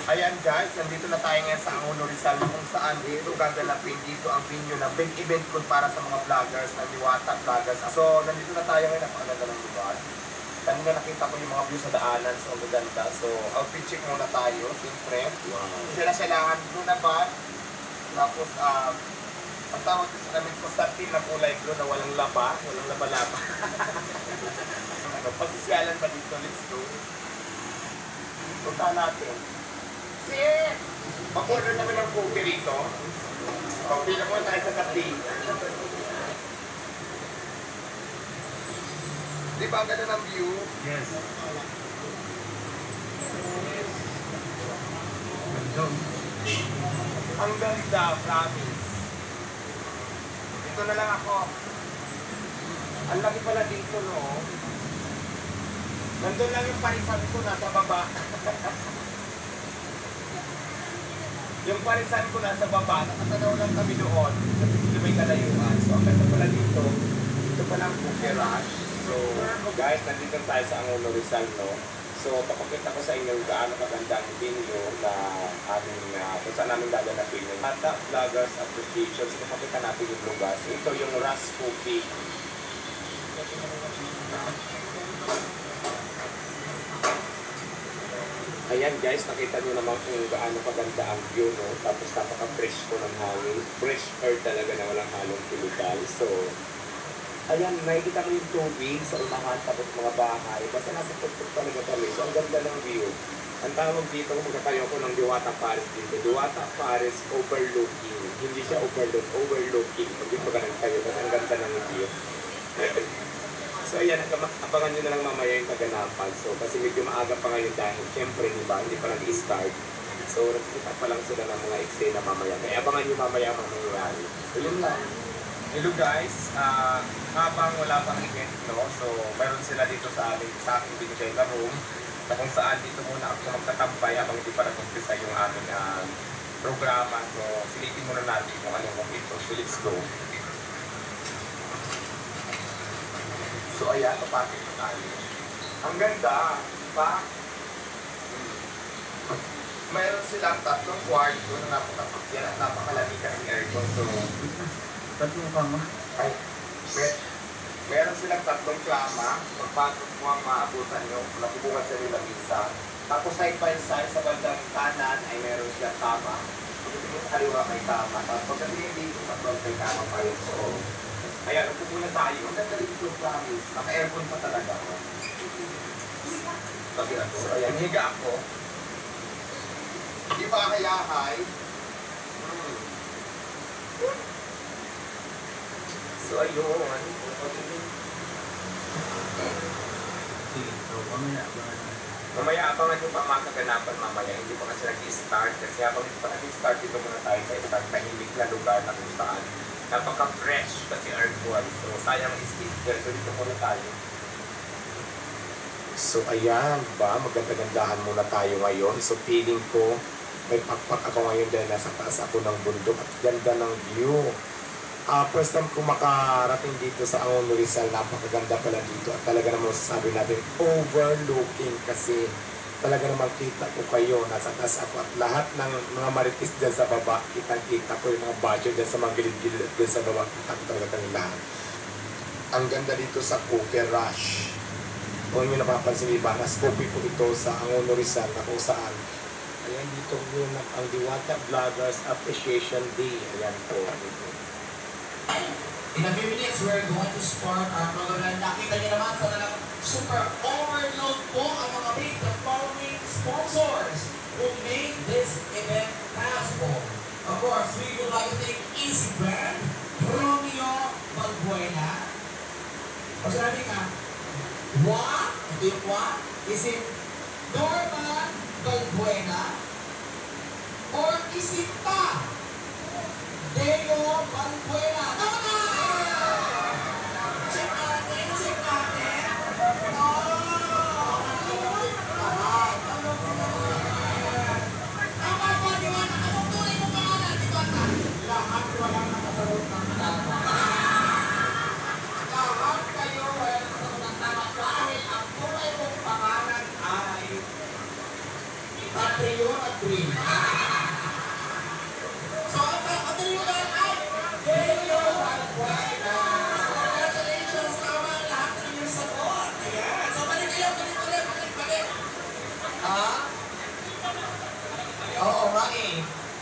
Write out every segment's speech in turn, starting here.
Ayan guys, nandito na tayo ngayon sa Angono Rizal kung saan dito gaganapin dito ang venue na big event ko para sa mga vloggers, na Diwata vloggers. So, nandito na tayo ngayon, napakaganda ng lugar. Kanina nakita ko yung mga view sa daanan, so ang ganda. So, outfit check muna tayo, siyempre. Wow. Kailangan blue na ba? Tapos, ang tawag sa namin ko satin na kulay blue na walang laba, walang laba-laba. Pasisyalan ba dito? Let's go. Punta natin. Sis! Mag-order namin ng coffee rito. Coffee na muna tayo sa kape. Di ba ang ganda ng view? Yes. Ang ganda, promise. Dito na lang ako. Ang laki pala dito, no? Nandun lang yung parisan ko nasa baba. Yung parisan ko nasa baba, nakatanaw lang kami doon kasi dito may kalayuan. So ang ganda pala dito, ito pala ang Buke Rush. So guys, nandito tayo sa Angono Rizal, no? So papakita ko sa inyo gaano kaganda ang venue na aming, kung saan namin gaganapin yung Diwata Vloggers Appreciation. So papakita natin yung lugar. So ito yung Rush Coffee. Ayan guys, nakita nyo naman kung gaano kaganda ang view, no? Tapos napaka-fresh ko ng hangin. Fresh air talaga na walang halong chemical. So, ayan, nakikita ko yung tubig sa unahan, tapos mga bahay. Basta nasa tuktok talaga kami. So, ang ganda ng view. Ang tawag dito, kung magkatayo ko ng Diwata Paris dito. Diwata Paris overlooking. Hindi siya overlooking. Pag yung pagkanan tayo, kasi ang ganda ng view. So ayan, abangan nyo na lang mamaya yung kaganapan. So kasi medyo maaga pa ngayon dahil syempre diba, hindi pa nag-start. So nagsisikap pa lang sila ng mga eksena mamaya. Kaya abangan nyo mamaya ang mangyayari. So yun lang. Hello guys, habang wala pang event, no? So mayroon sila dito sa aking binigay na room na kung saan dito muna ako magtatambay habang hindi pa nag-umpisa yung aming programa. So silipin muna natin kung anong room ito. So let's go. So ayan, papasok na tayo. Ang ganda, diba? Mayroon silang tatlong kwarto na napakapagyan at napakalamig kasi aircon. So, Tatlong kama? ay, meron silang tatlong klama. Pagpasok mo ang maabutan nyo, nakubukan sa nila misa. Tapos side by side sa bandang kanan ay meron silang kama. Pagdating sa kaliwa may kama. Tapos pagdating dito sa front may kama pa rin. So, ayan, upo muna tayo. Ang ganda rin ito, promise. Naka-aircon pa talaga ako. Sabi ako. So, ayan, higa ako. Di ba kaya, hi? So, ayun. Sige, so mamaya abangan. Mamaya abangan yung pamakaganapan mamaya. Hindi pa kasi nag-start. Kasi habang hindi pa nag-start, dito muna tayo sa isang tahimik na lugar na kung saan napaka-fresh kasi aircon. So, sayang is-sticker. So, dito muna tayo. So, ayan ba? Maganda-gandahan muna tayo ngayon. So, feeling ko, may pakpak ako ngayon dahil nasa taas ako ng bundok at ganda ng view. First time ko makarating dito sa Angono Rizal, napakaganda pala dito. At talaga naman masasabi natin, overlooking kasi talaga naman kita ko kayo, nasa taas ako at lahat ng mga maritis dyan sa baba, kitang-kita ko yung mga badger dyan sa mga gilid-gilid at dyan sa baba, kita ko talaga kami lahat. Ang ganda dito sa Buke Rush. Kung nyo napapansin, iba, nas-copy po ito sa Angono Rizal na kung saan. Ayan dito yun ang Diwata Vloggers Appreciation Day. Ayan po. In a few minutes, we're going to start our program. Nakita niyo naman sa talagang super overload po ang mga big the following sponsors who made this event possible. Of course, we would like to thank Easy Brand, Romeo Balbuena. Pag sinabi ka, Juan, ito yung Juan, is it Norman Balbuena or is it pa Deo Balbuena? Tama na! Check natin, check natin. Tama ba, di ba? Nakatutulay mo pangalan, di ba? Lahat walang nakasagot ng tama. Lahat kayo walang nakasagot ng tama dahil ang tunay mong pangalan ay At trio at green. So, ang trio na ay Deo at Buena. Congratulations, tama ang lahat ng inyong sagot. Ayan. So, balik kayo, balik. Ha? Oo nga eh.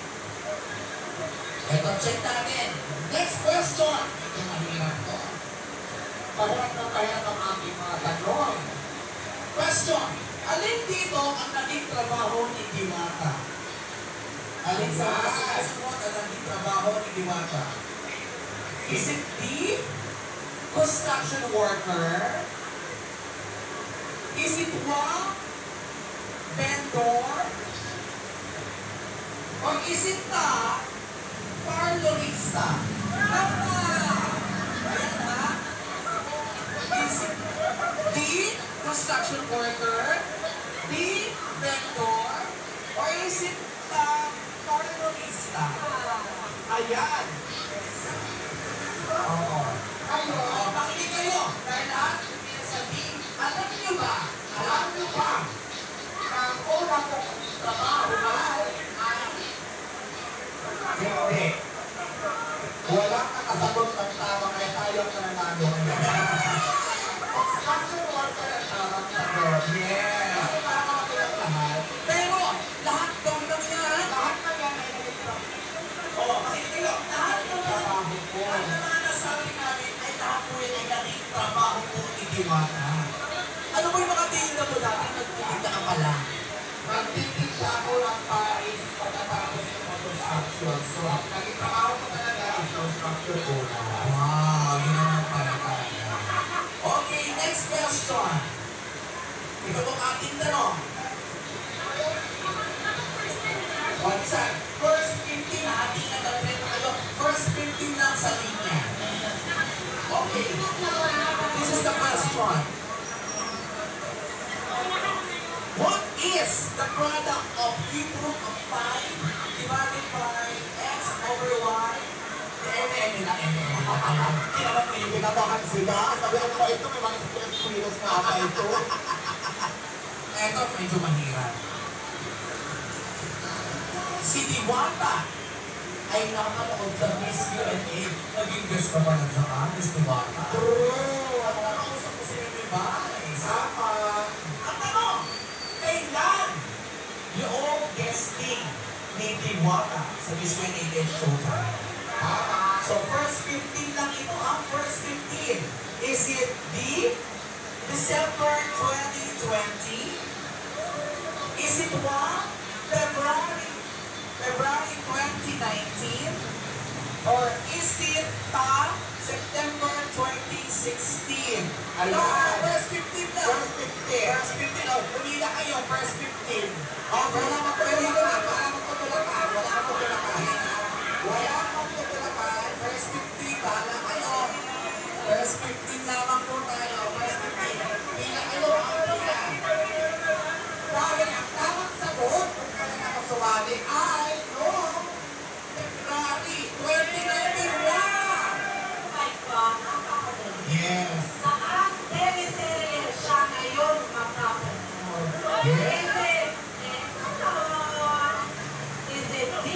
Ito, check natin. Next question. Ito mahirap to. Pahirap na pahirap ang aking mga tanong. Question. Alin dito ang naging trabaho ni Diwata? Alin sa mga susunod ang naging trabaho ni Diwata? Is it D, construction worker? Is it 1, vendor? Or is it ta, parlorista? Tama! Ayan ha? Is it D, construction worker? D, vendor? Or is it ta, parlorista? Ayan! Oo. Kayo, makinig kayo. Dahil lahat yung sa D, alam niyo ba? Ang una kong trabaho ay hindi. Walang nakasagot ng tama kaya tayo ang nanalo ngayon. Construction worker ang tamang sagot. Yes. Kasi para makakilang lahat. Pero, lahat daw na yan. Lahat na yan ay naging trabaho. Oo, makinig kayo. Lahat ng trabaho po. Ang mga nasabi namin ay lahat po yan ay naging trabaho po ni Diwata. Ano po yung mga tinda mo dati? Nagtitinda ka pala. Nagtitinda ako ng Paris pagkatapos ng construction. So, naging trabaho ko talaga ang construction una. Wow, yun naman pala talaga. Okay, next question. Ito pong ating tanong. What's that? First 15, ating nag-alpret na kayo. First 15 lang sa linya. Okay. This is the question. What is the product of cube root of 5 divided by x over y? M na M. Kinaman mo yung binabahan sila. Sabi ko ito, may mga stress na ata ito. Ito, medyo mahirap. Si Diwata ay nakanood sa Miss USA. Naging guest ka pa lang sa Miss Diwata. True! Ang nakausap ko si Mimi Bay. Sama. Ang tanong, kailan yung guesting ni Diwata sa Miss USA Showtime? So, first 15 lang ito, ha? First 15. Is it D, December 2020? Is it 1, February 2019? Or is it ta, September 2016? Ano? First 15 lang. First 15. First 15. Oh, pumila kayo, first 15. Oh, wala magpapila ka. Wala magpapila ka. Wala magpapila ka. Wala magpapila ka. First 15. Bahala kayo. First 15 lamang po tayo. First 15. Pila kayo. Pila. Dahil ang tamang sagot kung kaya nakasumali ay noong February 2019. Yes. Saan teleserye siya ngayon makapanood? Yes. Is it D,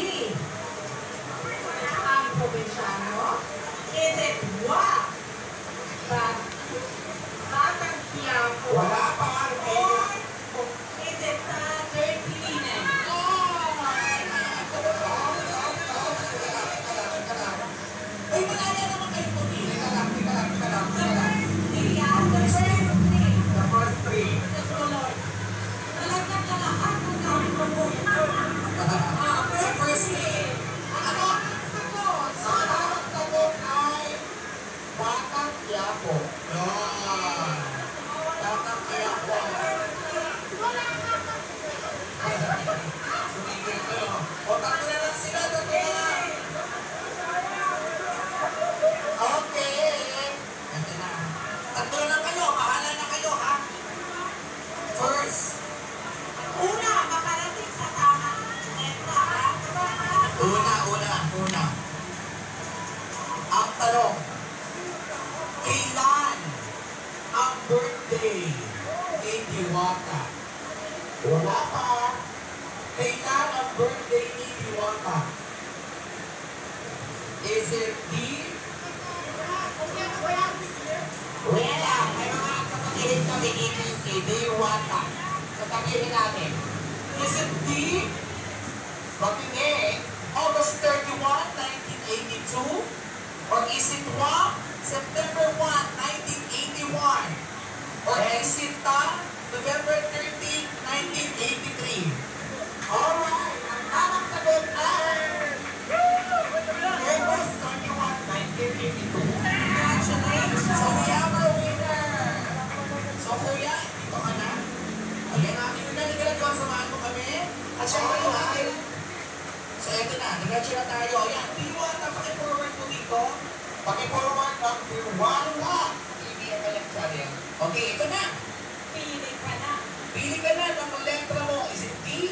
ang probinsyano? Is it what? Batang Quiapo? Wala pa nga. Or is it Dirty Linen? Ay, malaya naman kayo po. Tika lang. The first three. The first three. Diyos ko, Lord. Talagang kalahat ng gamit ko po. The first three. Ano ang sagot? Sa tamang sagot ay Batang Quiapo. Yan. Batang Quiapo. Sumigil kayo. O, tatlo na lang sila. Tatlo na lang. Okay. Ito na. Tatlo na lang kayo. Bahala na kayo, ha? First. Una, makarating sa tamang letra. Una. Ang tanong, kailan ang birthday ni Diwata? Wala pa. Is it D? Matinee, August 31, 1982? Or is it 1, September 1, 1981? Or is it November 30, 1983? Alright, ang tamang sagot ay August 31, 1982. Congratulations! So we have our winner! So kuya, dito ka na. Ayan natin yung naligalan, samahan mo kami. At syempre yung akin. So eto na, diretso na tayo. Ayan, Diwata, paki-forward mo dito. Paki-forward ang Diwata. Hindi ang kalang okay, ito na. Pili ka na. Pili ka na ng letra mo. Is it D,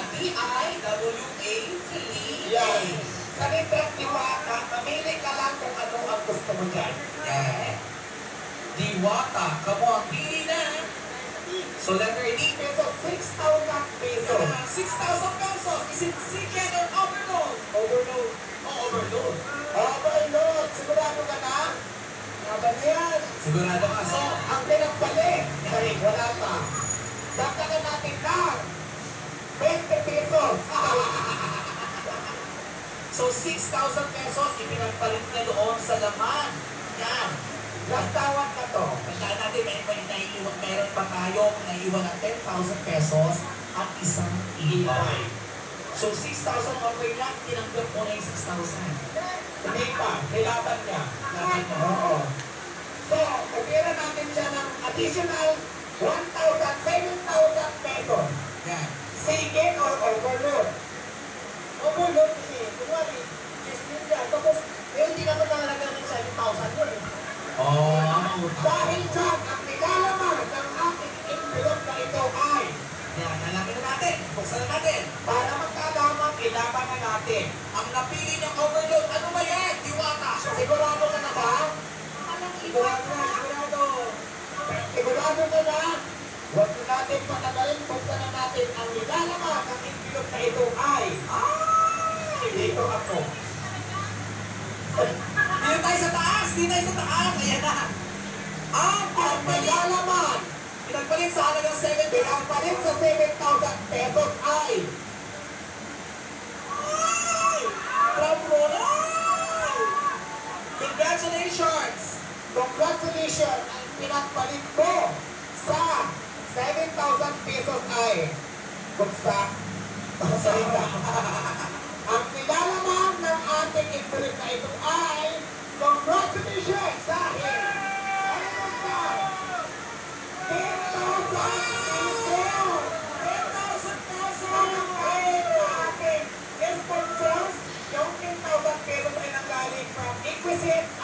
D-I-W-A-T-A? Sa letra Diwata, mamili ka lang kung ano ang gusto mo dyan. Yan. Diwata, come on, pili na. So letter D, peso, 6,000 pesos. 6,000 pesos. Is it second or overload? Overload. Oh, overload. Overload. Sigurado ka na? Naba na yan. Sigurado ka. So, ang pinagpalit, ay wala pa. Dagdagan natin lang. 20 pesos. So, 6,000 pesos, ipinagpalit niya doon sa laman. Yan. Last tawag na to. Tandaan natin, meron pa tayong naiwan ng 10,000 pesos at isang iiwan. So, 6,000 okay lang, tinanggap mo na yung 6,000. Hindi pa, nilaban niya. Oo. So, pagkira natin siya ng additional 1,000, 7,000 pesos. Yan. Sige or overload? Overload kasi, kunwari, yes, yun yan. Tapos, hindi naman nalagyan ng 7,000 yun. Oh. Dahil dyan, ang nilalaman ng ating envelope na ito ay yan, nalagyan na natin. Buksan na natin. Para magkalaman, ilaban na natin. Ang napili niyang overload, ano ba yan? Diwata. Sigurado ka na ba? Sigurado na, sigurado. Sigurado ka na? Huwag na natin patagalin. Buksan na natin. Ang nilalaman ng envelope na ito ay dito ako. Dito tayo sa taas! Dito tayo sa taas! Ayan na! Ang pinagpalaman! Pinagpalit sa halagang 7,000. Pinagpalit sa 7,000 pesos ay drum roll! Congratulations! Congratulations! Ang pinagpalit ko sa 7,000 pesos ay buksa salita. Ang nilalaman ng ating envelope na ito ay congratulations dahil 10,000 pesos ay ating sponsors. Yung 10,000 pesos ay nanggaling from Inquisite